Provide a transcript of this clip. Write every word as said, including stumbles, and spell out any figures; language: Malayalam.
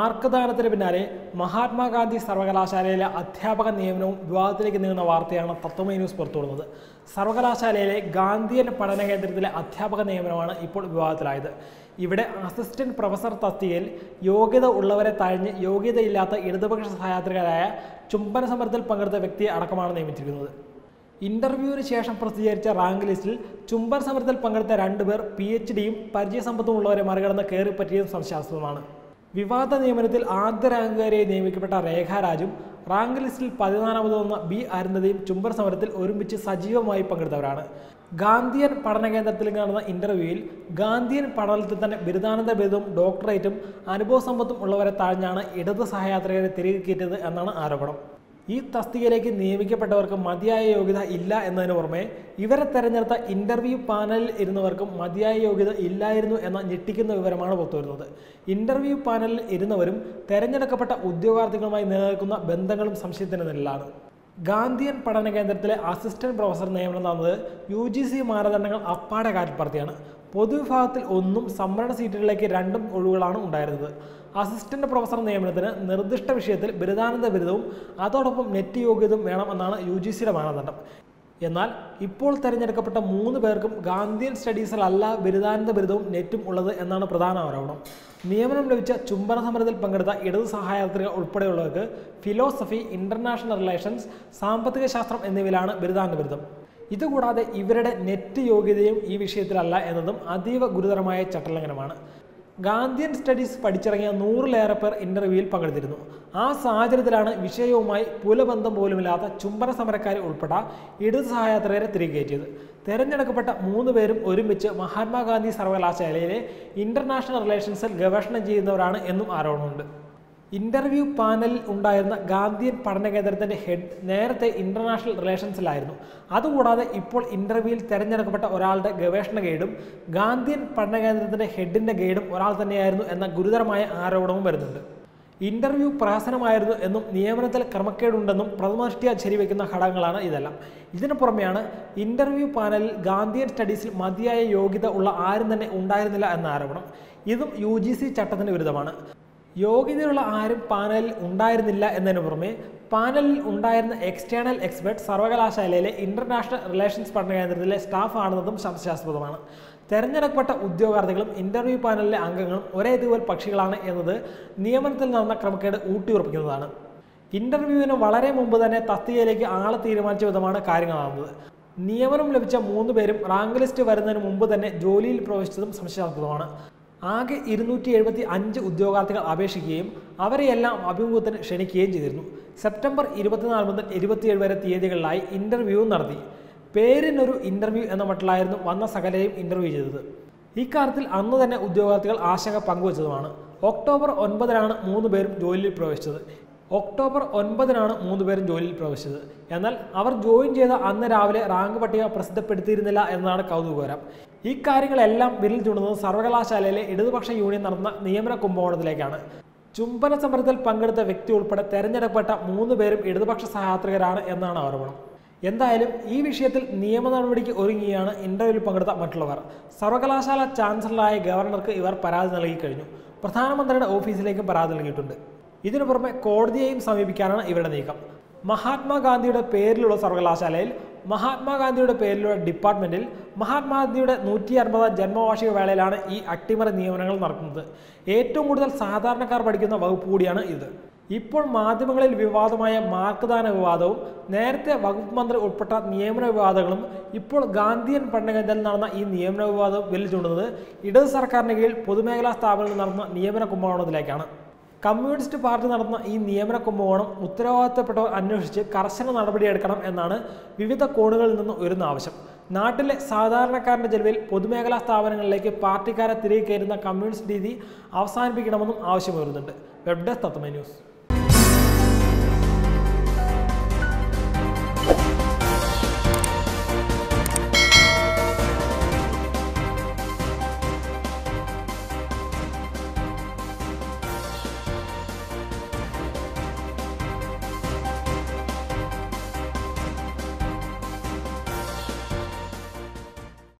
മാർക്ക് ദാനത്തിന് പിന്നാലെ മഹാത്മാഗാന്ധി സർവകലാശാലയിലെ അധ്യാപക നിയമനവും വിവാദത്തിലേക്ക് നീങ്ങുന്ന വാർത്തയാണ് തത്വമൈ ന്യൂസ് പുറത്തുവിടുന്നത്. സർവകലാശാലയിലെ ഗാന്ധിയൻ പഠന കേന്ദ്രത്തിലെ അധ്യാപക നിയമനമാണ് ഇപ്പോൾ വിവാദത്തിലായത്. ഇവിടെ അസിസ്റ്റന്റ് പ്രൊഫസർ തസ്തികയിൽ യോഗ്യത ഉള്ളവരെ തഴഞ്ഞ് യോഗ്യതയില്ലാത്ത ഇടതുപക്ഷ സഹയാത്രികരായ ചുംബന സമരത്തിൽ പങ്കെടുത്ത വ്യക്തിയെ അടക്കമാണ് നിയമിച്ചിരിക്കുന്നത്. ഇന്റർവ്യൂവിന് ശേഷം പ്രസിദ്ധീകരിച്ച റാങ്ക് ലിസ്റ്റിൽ ചുംബന സമരത്തിൽ പങ്കെടുത്ത രണ്ടുപേർ പി എച്ച് ഡിയും പരിചയസമ്പത്തും ഉള്ളവരെ മറികടന്ന് കയറിപ്പറ്റിയതും സംശയാസ്പദമാണ്. വിവാദ നിയമനത്തിൽ ആദ്യ റാങ്കുകാരിയായി നിയമിക്കപ്പെട്ട രേഖാരാജും റാങ്ക് ലിസ്റ്റിൽ പതിനാലാമത് വന്ന ബി അരുന്ധതിയും ചുംബന സമരത്തിൽ ഒരുമിച്ച് സജീവമായി പങ്കെടുത്തവരാണ്. ഗാന്ധിയൻ പഠന കേന്ദ്രത്തിൽ നടന്ന ഇന്റർവ്യൂവിൽ ഗാന്ധിയൻ പഠനത്തിൽ തന്നെ ബിരുദാനന്തര ബിരുദവും ഡോക്ടറേറ്റും അനുഭവസമ്പത്തും ഉള്ളവരെ താഴ്ന്നാണ് ഇടത് സഹയാത്രികരെ തിരികെ കയറ്റിയത് എന്നാണ് ആരോപണം. ഈ തസ്തികയിലേക്ക് നിയമിക്കപ്പെട്ടവർക്ക് മതിയായ യോഗ്യത ഇല്ല എന്നതിന് പുറമെ ഇവരെ തെരഞ്ഞെടുത്ത ഇന്റർവ്യൂ പാനലിൽ ഇരുന്നവർക്കും മതിയായ യോഗ്യത ഇല്ലായിരുന്നു എന്ന ഞെട്ടിക്കുന്ന വിവരമാണ് പുറത്തുവരുന്നത്. ഇന്റർവ്യൂ പാനലിൽ ഇരുന്നവരും തെരഞ്ഞെടുക്കപ്പെട്ട ഉദ്യോഗാർത്ഥികളുമായി നിലനിൽക്കുന്ന ബന്ധങ്ങളും സംശയത്തിന് നിഴലിലാണ്. ഗാന്ധിയൻ പഠന കേന്ദ്രത്തിലെ അസിസ്റ്റന്റ് പ്രൊഫസർ നിയമനം നടന്നത് യു ജി സി മാനദണ്ഡങ്ങൾ അപ്പാടെ കാറ്റിൽപ്പറത്തിയാണ്. പൊതുവിഭാഗത്തിൽ ഒന്നും സംവരണ സീറ്റുകളിലേക്ക് രണ്ടും ഒഴിവുകളാണ് ഉണ്ടായിരുന്നത്. അസിസ്റ്റന്റ് പ്രൊഫസർ നിയമനത്തിന് നിർദ്ദിഷ്ട വിഷയത്തിൽ ബിരുദാനന്തര ബിരുദവും അതോടൊപ്പം നെറ്റ് യോഗ്യതയും വേണമെന്നാണ് യു ജി സിയുടെ മാനദണ്ഡം. എന്നാൽ ഇപ്പോൾ തിരഞ്ഞെടുക്കപ്പെട്ട മൂന്ന് പേർക്കും ഗാന്ധിയൻ സ്റ്റഡീസിലല്ല ബിരുദാനന്തര ബിരുദവും നെറ്റും ഉള്ളത് എന്നാണ് പ്രധാന ആരോപണം. നിയമനം ലഭിച്ച ചുംബന സമരത്തിൽ പങ്കെടുത്ത ഇടതു സഹയാത്രിക ഉൾപ്പെടെയുള്ളവർക്ക് ഫിലോസഫി, ഇന്റർനാഷണൽ റിലേഷൻസ്, സാമ്പത്തിക ശാസ്ത്രം എന്നിവയിലാണ് ബിരുദാനന്തര ബിരുദം. ഇതുകൂടാതെ ഇവരുടെ നെറ്റ് യോഗ്യതയും ഈ വിഷയത്തിലല്ല എന്നതും അതീവ ഗുരുതരമായ ചട്ടലംഘനമാണ്. ഗാന്ധിയൻ സ്റ്റഡീസ് പഠിച്ചിറങ്ങിയ നൂറിലേറെ പേർ ഇന്റർവ്യൂവിൽ പങ്കെടുത്തിരുന്നു. ആ സാഹചര്യത്തിലാണ് വിഷയവുമായി പുലബന്ധം പോലുമില്ലാത്ത ചുംബന സമരക്കാരെ ഉൾപ്പെട്ട ഇടതു സഹയാത്രികരെ തിരികെ കയറ്റിയത്. തെരഞ്ഞെടുക്കപ്പെട്ട മൂന്ന് പേരും ഒരുമിച്ച് മഹാത്മാഗാന്ധി സർവകലാശാലയിലെ ഇന്റർനാഷണൽ റിലേഷൻസിൽ ഗവേഷണം ചെയ്യുന്നവരാണ് എന്നും ആരോപണമുണ്ട്. ഇന്റർവ്യൂ പാനലിൽ ഉണ്ടായിരുന്ന ഗാന്ധിയൻ പഠന കേന്ദ്രത്തിന്റെ ഹെഡ് നേരത്തെ ഇന്റർനാഷണൽ റിലേഷൻസിലായിരുന്നു. അതുകൂടാതെ ഇപ്പോൾ ഇന്റർവ്യൂവിൽ തെരഞ്ഞെടുക്കപ്പെട്ട ഒരാളുടെ ഗവേഷണ ഗൈഡും ഗാന്ധിയൻ പഠന കേന്ദ്രത്തിന്റെ ഹെഡിന്റെ ഗൈഡും ഒരാൾ തന്നെയായിരുന്നു എന്ന ഗുരുതരമായ ആരോപണവും വരുന്നുണ്ട്. ഇന്റർവ്യൂ പ്രഹസനമായിരുന്നു എന്നും നിയമനത്തിൽ ക്രമക്കേടുണ്ടെന്നും പ്രഥമദൃഷ്ട്യാ ശരിവെക്കുന്ന ഘടകങ്ങളാണ് ഇതെല്ലാം. ഇതിനു പുറമെയാണ് ഇന്റർവ്യൂ പാനലിൽ ഗാന്ധിയൻ സ്റ്റഡീസിൽ മതിയായ യോഗ്യത ഉള്ള ആരും തന്നെ ഉണ്ടായിരുന്നില്ല എന്ന ആരോപണം. ഇതും യു ജി സി ചട്ടത്തിന് വിരുദ്ധമാണ്. യോഗ്യതയുള്ള ആരും പാനലിൽ ഉണ്ടായിരുന്നില്ല എന്നതിന് പുറമെ പാനലിൽ ഉണ്ടായിരുന്ന എക്സ്റ്റേണൽ എക്സ്പെർട്ട് സർവകലാശാലയിലെ ഇന്റർനാഷണൽ റിലേഷൻസ് പഠന കേന്ദ്രത്തിലെ സ്റ്റാഫ് ആണെന്നതും സംശയാസ്പദമാണ്. തെരഞ്ഞെടുക്കപ്പെട്ട ഉദ്യോഗാർത്ഥികളും ഇന്റർവ്യൂ പാനലിലെ അംഗങ്ങളും ഒരേ തൂവൽ പക്ഷികളാണ് എന്നത് നിയമനത്തിൽ നടന്ന ക്രമക്കേട് ഊട്ടിയുറപ്പിക്കുന്നതാണ്. ഇന്റർവ്യൂവിന് വളരെ മുമ്പ് തന്നെ തസ്തികയിലേക്ക് ആളെ തീരുമാനിച്ച വിധമാണ് കാര്യങ്ങൾ നടന്നത്. നിയമനം ലഭിച്ച മൂന്ന് പേരും റാങ്ക് ലിസ്റ്റ് വരുന്നതിന് മുമ്പ് തന്നെ ജോലിയിൽ പ്രവേശിച്ചതും സംശയാസ്പദമാണ്. ആകെ ഇരുന്നൂറ്റി എഴുപത്തി അഞ്ച് ഉദ്യോഗാർത്ഥികൾ അപേക്ഷിക്കുകയും അവരെയെല്ലാം അഭിമുഖത്തിന് ക്ഷണിക്കുകയും ചെയ്തിരുന്നു. സെപ്റ്റംബർ ഇരുപത്തിനാല് മുതൽ ഇരുപത്തിയേഴ് വരെ തീയതികളിലായി ഇന്റർവ്യൂവും നടത്തി. പേരിനൊരു ഇന്റർവ്യൂ എന്ന മട്ടിലായിരുന്നു വന്ന സകലയും ഇന്റർവ്യൂ ചെയ്തത്. ഇക്കാര്യത്തിൽ അന്ന് തന്നെ ഉദ്യോഗാർത്ഥികൾ ആശങ്ക പങ്കുവച്ചതുമാണ്. ഒക്ടോബർ ഒൻപതിനാണ് മൂന്ന് പേരും ജോലിയിൽ പ്രവേശിച്ചത്. ഒക്ടോബർ ഒൻപതിനാണ് മൂന്ന് പേരും ജോലിയിൽ പ്രവേശിച്ചത്. എന്നാൽ അവർ ജോയിൻ ചെയ്ത അന്ന് രാവിലെ റാങ്ക് പട്ടിക പ്രസിദ്ധപ്പെടുത്തിയിരുന്നില്ല എന്നതാണ് കൗതുകകരം. ഈ കാര്യങ്ങളെല്ലാം വിരൽ ചൂണ്ടുന്നത് സർവകലാശാലയിലെ ഇടതുപക്ഷ യൂണിയൻ നടന്ന നിയമന കുംഭകോണത്തിലേക്കാണ്. ചുംബന സമരത്തിൽ പങ്കെടുത്ത വ്യക്തി ഉൾപ്പെടെ തെരഞ്ഞെടുക്കപ്പെട്ട മൂന്ന് പേരും ഇടതുപക്ഷ സഹയാത്രികരാണ് എന്നാണ് ആരോപണം. എന്തായാലും ഈ വിഷയത്തിൽ നിയമ നടപടിക്ക് ഒരുങ്ങിയാണ് ഇന്റർവ്യൂവിൽ പങ്കെടുത്ത മറ്റുള്ളവർ. സർവകലാശാല ചാൻസലറായ ഗവർണർക്ക് ഇവർ പരാതി നൽകി കഴിഞ്ഞു. പ്രധാനമന്ത്രിയുടെ ഓഫീസിലേക്കും പരാതി നൽകിയിട്ടുണ്ട്. ഇതിനു പുറമെ കോടതിയെയും സമീപിക്കാനാണ് ഇവരുടെ നീക്കം. മഹാത്മാഗാന്ധിയുടെ പേരിലുള്ള സർവകലാശാലയിൽ, മഹാത്മാഗാന്ധിയുടെ പേരിലുള്ള ഡിപ്പാർട്ട്മെന്റിൽ മഹാത്മാഗാന്ധിയുടെ നൂറ്റി അൻപതാം ജന്മവാർഷിക വേളയിലാണ് ഈ അട്ടിമറി നിയമനങ്ങൾ നടക്കുന്നത്. ഏറ്റവും കൂടുതൽ സാധാരണക്കാർ പഠിക്കുന്ന വകുപ്പ് കൂടിയാണ് ഇത്. ഇപ്പോൾ മാധ്യമങ്ങളിൽ വിവാദമായ മാർക്ക്ദാന വിവാദവും നേരത്തെ വകുപ്പ് മന്ത്രി ഉൾപ്പെട്ട നിയമന വിവാദങ്ങളും ഇപ്പോൾ ഗാന്ധിയൻ പഠന കേന്ദ്രത്തിൽ നടന്ന ഈ നിയമന വിവാദവും വിരൽ ചൂണ്ടുന്നത് ഇടത് സർക്കാരിന് കീഴിൽ പൊതുമേഖലാ സ്ഥാപനങ്ങളിൽ നടന്ന നിയമന കുംഭകോണത്തിലേക്കാണ്. കമ്മ്യൂണിസ്റ്റ് പാർട്ടി നടന്ന ഈ നിയമന കുംഭകോണം ഉത്തരവാദിത്തപ്പെട്ടവർ അന്വേഷിച്ച് കർശന നടപടിയെടുക്കണം എന്നാണ് വിവിധ കോണുകളിൽ നിന്നും ഉയരുന്ന ആവശ്യം. നാട്ടിലെ സാധാരണക്കാരൻ്റെ ചെലവിൽ പൊതുമേഖലാ സ്ഥാപനങ്ങളിലേക്ക് പാർട്ടിക്കാരെ തിരികെ കയറുന്ന കമ്മ്യൂണിസ്റ്റ് രീതി അവസാനിപ്പിക്കണമെന്നും ആവശ്യം വരുന്നുണ്ട്. Web desk Tatwamayi news.